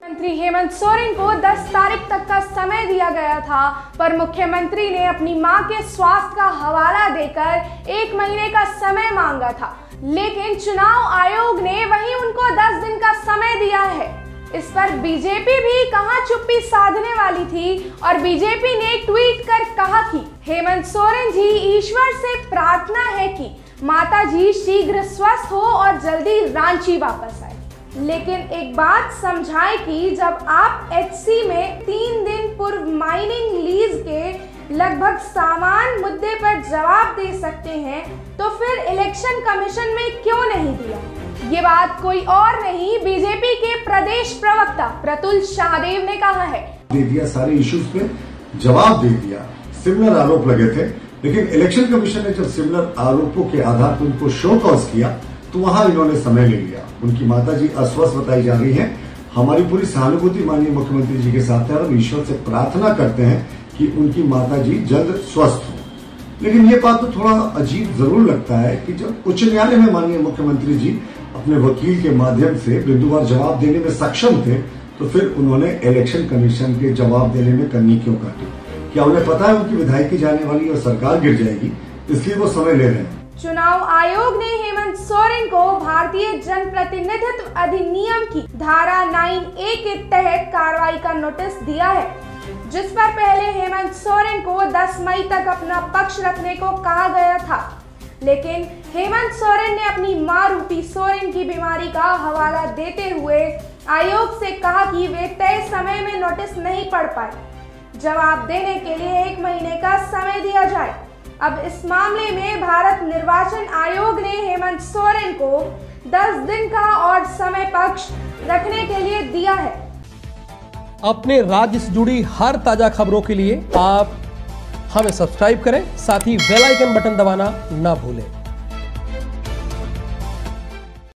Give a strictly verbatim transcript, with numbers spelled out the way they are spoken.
मुख्यमंत्री हेमंत सोरेन को दस तारीख तक का समय दिया गया था, पर मुख्यमंत्री ने अपनी मां के स्वास्थ्य का हवाला देकर एक महीने का समय मांगा था, लेकिन चुनाव आयोग ने वहीं उनको दस दिन का समय दिया है। इस पर बीजेपी भी कहां चुप्पी साधने वाली थी और बीजेपी ने ट्वीट कर कहा कि हेमंत सोरेन जी, ईश्वर से प्रार्थना है कि माता जी शीघ्र स्वस्थ हो और जल्दी रांची वापस आए। लेकिन एक बात समझाएं कि जब आप एचसी में तीन दिन पूर्व माइनिंग लीज के लगभग समान मुद्दे पर जवाब दे सकते हैं, तो फिर इलेक्शन कमीशन में क्यों नहीं दिया? ये बात कोई और नहीं, बीजेपी के प्रदेश प्रवक्ता प्रतुल शाहदेव ने कहा है। दे दिया, सारे इश्यूज पे जवाब दे दिया। सिमिलर आरोप लगे थे, लेकिन इलेक्शन कमीशन ने जब सिमिलर आरोपों के आधार पर उनको शो कॉज किया तो वहां इन्होंने समय ले लिया। उनकी माताजी अस्वस्थ बताई जा रही हैं। हमारी पूरी सहानुभूति माननीय मुख्यमंत्री जी के साथ है और हम ईश्वर से प्रार्थना करते हैं कि उनकी माताजी जल्द स्वस्थ हो। लेकिन ये बात तो थोड़ा अजीब जरूर लगता है कि जब उच्च न्यायालय में माननीय मुख्यमंत्री जी अपने वकील के माध्यम से बिंदुवार जवाब देने में सक्षम थे, तो फिर उन्होंने इलेक्शन कमीशन के जवाब देने में कमी क्यों काटी? क्या उन्हें पता है उनकी विधायकी जाने वाली और सरकार गिर जाएगी, इसलिए वो समय ले रहे हैं? चुनाव आयोग ने हेमंत सोरेन को भारतीय जनप्रतिनिधित्व अधिनियम की धारा नौ ए के तहत कार्रवाई का नोटिस दिया है, जिस पर पहले हेमंत सोरेन को दस मई तक अपना पक्ष रखने को कहा गया था। लेकिन हेमंत सोरेन ने अपनी मां रूपी सोरेन की बीमारी का हवाला देते हुए आयोग से कहा कि वे तय समय में नोटिस नहीं पढ़ पाए। जवाब देने के लिए एक महीने का समय दिया जाए। अब इस मामले में भारत निर्वाचन आयोग ने हेमंत सोरेन को दस दिन का और समय पक्ष रखने के लिए दिया है। अपने राज्य से जुड़ी हर ताजा खबरों के लिए आप हमें सब्सक्राइब करें, साथ ही बेल आइकन बटन दबाना ना भूलें।